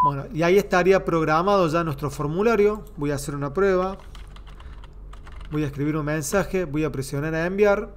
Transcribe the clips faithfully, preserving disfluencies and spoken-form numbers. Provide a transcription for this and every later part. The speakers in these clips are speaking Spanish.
Bueno, y ahí estaría programado ya nuestro formulario. Voy a hacer una prueba. Voy a escribir un mensaje, voy a presionar a enviar.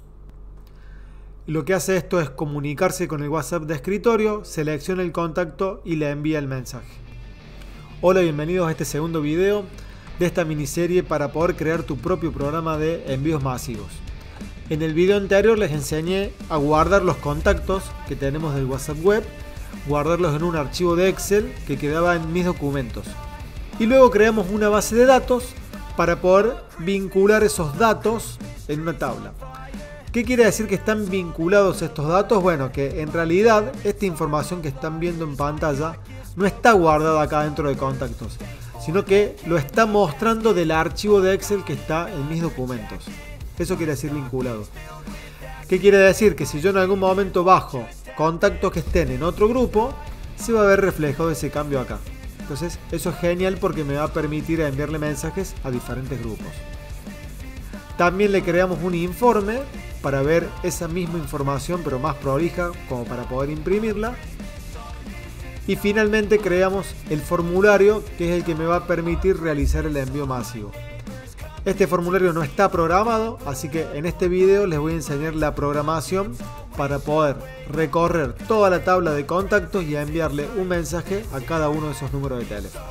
Y lo que hace esto es comunicarse con el WhatsApp de escritorio, selecciona el contacto y le envía el mensaje. Hola, bienvenidos a este segundo video de esta miniserie para poder crear tu propio programa de envíos masivos. En el video anterior les enseñé a guardar los contactos que tenemos del WhatsApp web, guardarlos en un archivo de Excel que quedaba en mis documentos. Y luego creamos una base de datos para poder vincular esos datos en una tabla. ¿Qué quiere decir que están vinculados estos datos? Bueno, que en realidad esta información que están viendo en pantalla no está guardada acá dentro de contactos, sino que lo está mostrando del archivo de Excel que está en mis documentos. Eso quiere decir vinculado. ¿Qué quiere decir? Que si yo en algún momento bajo contactos que estén en otro grupo, se va a ver reflejado ese cambio acá. Entonces eso es genial porque me va a permitir enviarle mensajes a diferentes grupos. También le creamos un informe para ver esa misma información pero más prolija, como para poder imprimirla. Y finalmente creamos el formulario, que es el que me va a permitir realizar el envío masivo. Este formulario no está programado, así que en este video les voy a enseñar la programación para poder recorrer toda la tabla de contactos y enviarle un mensaje a cada uno de esos números de teléfono.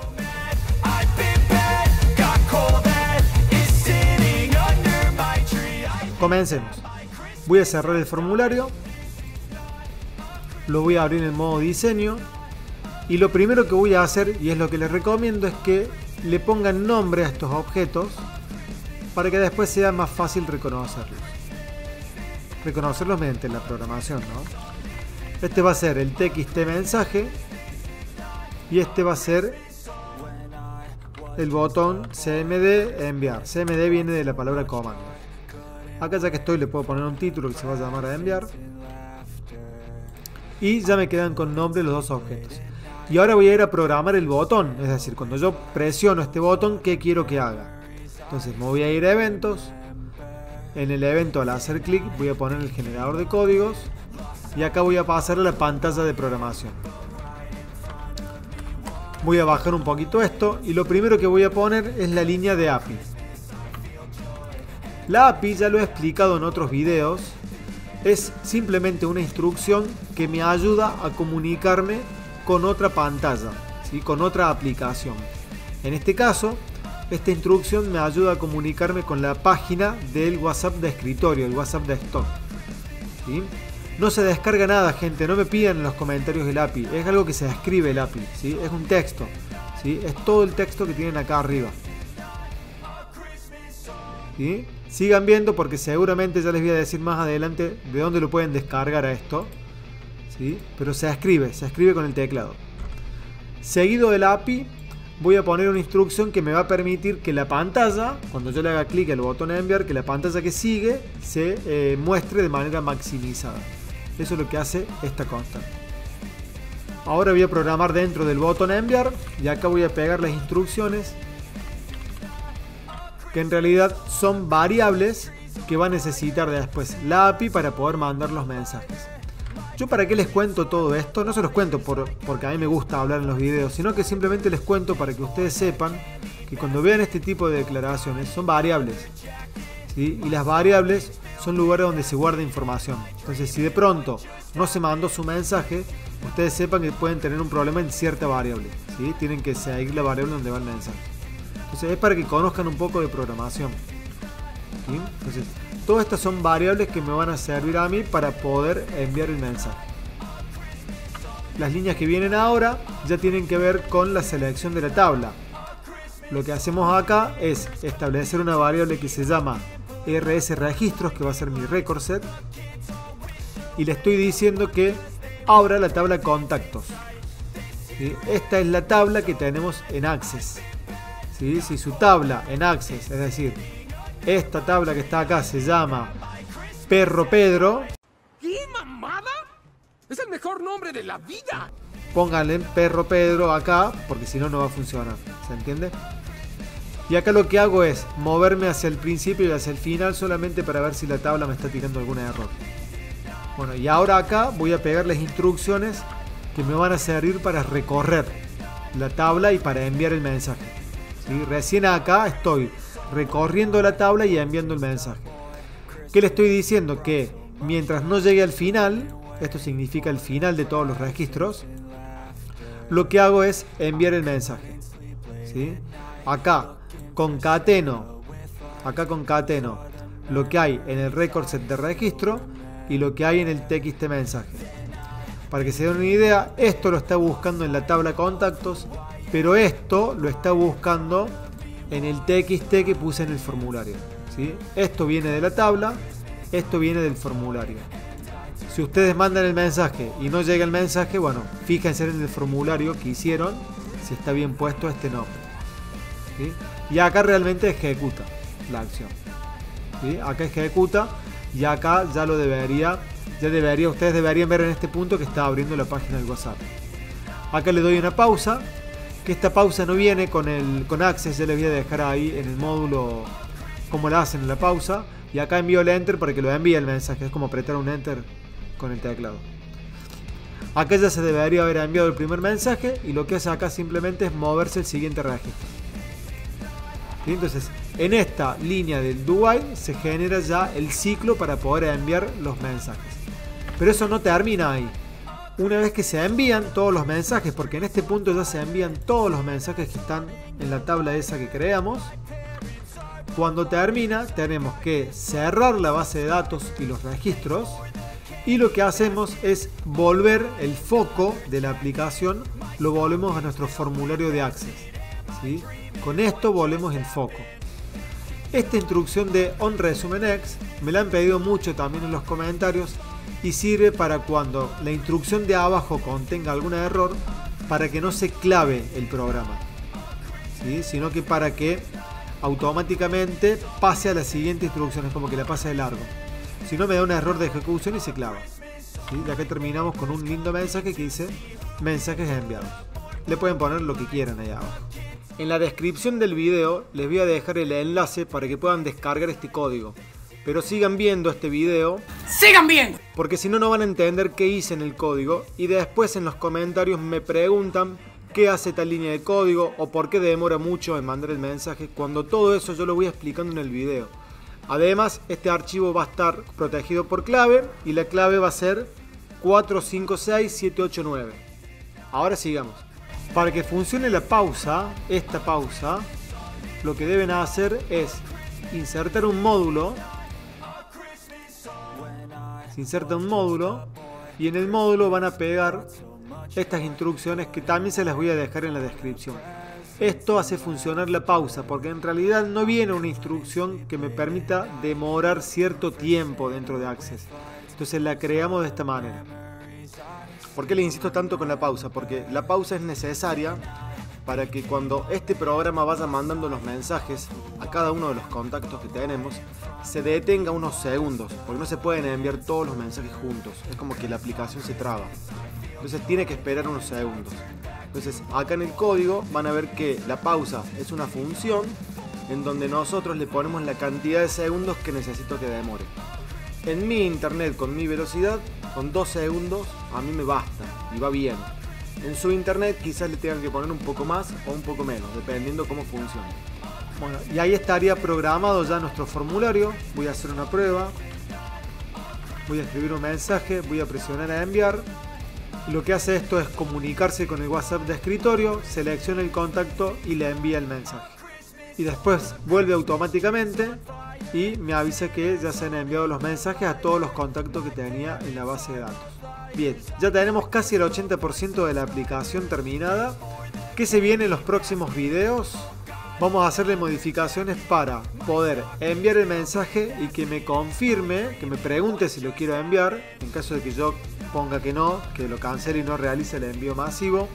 Comencemos. Voy a cerrar el formulario, lo voy a abrir en modo diseño y lo primero que voy a hacer, y es lo que les recomiendo, es que le pongan nombre a estos objetos para que después sea más fácil reconocerlos. Reconocerlos mediante la programación, ¿no? Este va a ser el T X T mensaje y este va a ser el botón C M D enviar. C M D viene de la palabra comando. Acá ya que estoy le puedo poner un título que se va a llamar a enviar y ya me quedan con nombre los dos objetos. Y ahora voy a ir a programar el botón, es decir, cuando yo presiono este botón, ¿qué quiero que haga? Entonces me voy a ir a eventos. En el evento, al hacer clic, voy a poner el generador de códigos y acá voy a pasar a la pantalla de programación. Voy a bajar un poquito esto y lo primero que voy a poner es la línea de A P I. La A P I, ya lo he explicado en otros videos, es simplemente una instrucción que me ayuda a comunicarme con otra pantalla, ¿sí? Con otra aplicación. En este caso, esta instrucción me ayuda a comunicarme con la página del WhatsApp de escritorio, el WhatsApp desktop, ¿sí? No se descarga nada, gente, no me pidan en los comentarios el A P I, es algo que se escribe el A P I, ¿sí? Es un texto, ¿sí? Es todo el texto que tienen acá arriba, ¿sí? Sigan viendo porque seguramente ya les voy a decir más adelante de dónde lo pueden descargar a esto, ¿sí? Pero se escribe, se escribe con el teclado. Seguido del A P I voy a poner una instrucción que me va a permitir que la pantalla, cuando yo le haga clic al botón de enviar, que la pantalla que sigue se eh, muestre de manera maximizada. Eso es lo que hace esta constante. Ahora voy a programar dentro del botón de enviar y acá voy a pegar las instrucciones que en realidad son variables que va a necesitar después la A P I para poder mandar los mensajes. Yo para qué les cuento todo esto, no se los cuento por, porque a mí me gusta hablar en los videos, sino que simplemente les cuento para que ustedes sepan que cuando vean este tipo de declaraciones son variables, ¿sí? Y las variables son lugares donde se guarda información. Entonces si de pronto no se mandó su mensaje, ustedes sepan que pueden tener un problema en cierta variable, ¿sí? Tienen que seguir la variable donde va el mensaje. Entonces es para que conozcan un poco de programación, ¿sí? Entonces todas estas son variables que me van a servir a mí para poder enviar el mensaje. Las líneas que vienen ahora ya tienen que ver con la selección de la tabla. Lo que hacemos acá es establecer una variable que se llama R S registros, que va a ser mi record set, y le estoy diciendo que abra la tabla contactos, ¿sí? Esta es la tabla que tenemos en Access, ¿sí? Si su tabla en Access, es decir, esta tabla que está acá, se llama Perro Pedro. ¿Qué mamada? Es el mejor nombre de la vida. Pónganle Perro Pedro acá, porque si no, no va a funcionar. ¿Se entiende? Y acá lo que hago es moverme hacia el principio y hacia el final solamente para ver si la tabla me está tirando algún error. Bueno, y ahora acá voy a pegar las instrucciones que me van a servir para recorrer la tabla y para enviar el mensaje. ¿Sí? Recién acá estoy recorriendo la tabla y enviando el mensaje. ¿Qué le estoy diciendo? Que mientras no llegue al final, esto significa el final de todos los registros, lo que hago es enviar el mensaje. ¿Sí? Acá concateno, acá concateno lo que hay en el record set de registro y lo que hay en el T X T mensaje. Para que se den una idea, esto lo está buscando en la tabla contactos, pero esto lo está buscando en el T X T que puse en el formulario. ¿Sí? Esto viene de la tabla, esto viene del formulario. Si ustedes mandan el mensaje y no llega el mensaje, bueno, fíjense en el formulario que hicieron si está bien puesto este nombre. ¿Sí? Y acá realmente ejecuta la acción. ¿Sí? Acá ejecuta y acá ya lo debería, ya debería, ustedes deberían ver en este punto que está abriendo la página del WhatsApp. Acá le doy una pausa, que esta pausa no viene con el con Access, ya les voy a dejar ahí en el módulo cómo la hacen en la pausa. Y acá envío el Enter para que lo envíe el mensaje, es como apretar un Enter con el teclado. Acá ya se debería haber enviado el primer mensaje y lo que hace acá simplemente es moverse el siguiente registro. ¿Sí? Entonces, en esta línea del do while se genera ya el ciclo para poder enviar los mensajes. Pero eso no termina ahí. Una vez que se envían todos los mensajes, porque en este punto ya se envían todos los mensajes que están en la tabla esa que creamos, cuando termina tenemos que cerrar la base de datos y los registros. Y lo que hacemos es volver el foco de la aplicación, lo volvemos a nuestro formulario de Access. ¿Sí? Con esto volvemos el foco. Esta instrucción de onResumeNext me la han pedido mucho también en los comentarios y sirve para cuando la instrucción de abajo contenga algún error, para que no se clave el programa, ¿sí? Sino que para que automáticamente pase a la siguiente instrucción, es como que la pase de largo. Si no, me da un error de ejecución y se clava. ¿Sí? Y acá terminamos con un lindo mensaje que dice mensajes enviados. Le pueden poner lo que quieran ahí abajo. En la descripción del video les voy a dejar el enlace para que puedan descargar este código. Pero sigan viendo este video. ¡Sigan viendo! Porque si no, no van a entender qué hice en el código. Y después en los comentarios me preguntan qué hace tal línea de código o por qué demora mucho en mandar el mensaje, cuando todo eso yo lo voy explicando en el video. Además, este archivo va a estar protegido por clave y la clave va a ser cuatro cinco seis siete ocho nueve. Ahora sigamos. Para que funcione la pausa, esta pausa, lo que deben hacer es insertar un módulo. Se inserta un módulo y en el módulo van a pegar estas instrucciones que también se las voy a dejar en la descripción. Esto hace funcionar la pausa, porque en realidad no viene una instrucción que me permita demorar cierto tiempo dentro de Access. Entonces la creamos de esta manera. ¿Por qué les insisto tanto con la pausa? Porque la pausa es necesaria para que cuando este programa vaya mandando los mensajes a cada uno de los contactos que tenemos, se detenga unos segundos, porque no se pueden enviar todos los mensajes juntos. Es como que la aplicación se traba. Entonces tiene que esperar unos segundos. Entonces acá en el código van a ver que la pausa es una función en donde nosotros le ponemos la cantidad de segundos que necesito que demore. En mi internet, con mi velocidad, con dos segundos a mí me basta y va bien. En su internet quizás le tengan que poner un poco más o un poco menos, dependiendo cómo funcione. Bueno, y ahí estaría programado ya nuestro formulario. Voy a hacer una prueba. Voy a escribir un mensaje, voy a presionar a enviar. Y lo que hace esto es comunicarse con el WhatsApp de escritorio, selecciona el contacto y le envía el mensaje. Y después vuelve automáticamente y me avisa que ya se han enviado los mensajes a todos los contactos que tenía en la base de datos. Bien, ya tenemos casi el ochenta por ciento de la aplicación terminada. ¿Qué se viene en los próximos videos? Vamos a hacerle modificaciones para poder enviar el mensaje y que me confirme, que me pregunte si lo quiero enviar. En caso de que yo ponga que no, que lo cancele y no realice el envío masivo.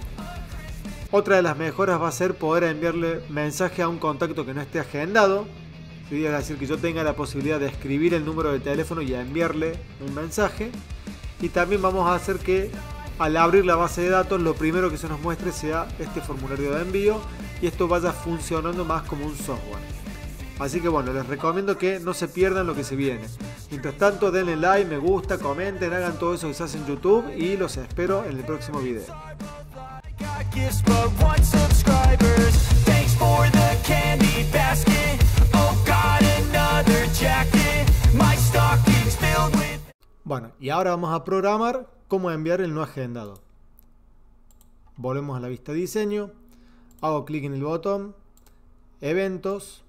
Otra de las mejoras va a ser poder enviarle mensaje a un contacto que no esté agendado. ¿Sí? Es decir, que yo tenga la posibilidad de escribir el número de teléfono y enviarle un mensaje. Y también vamos a hacer que al abrir la base de datos lo primero que se nos muestre sea este formulario de envío y esto vaya funcionando más como un software. Así que bueno, les recomiendo que no se pierdan lo que se viene. Mientras tanto, denle like, me gusta, comenten, hagan todo eso que se hace en YouTube y los espero en el próximo video. gifts, but one subscribers. Thanks for the candy basket. Oh God, another jacket. My stocking's filled with... Bueno, y ahora vamos a programar cómo enviar el no agendado. Volvemos a la vista de diseño. Hago clic en el botón, eventos.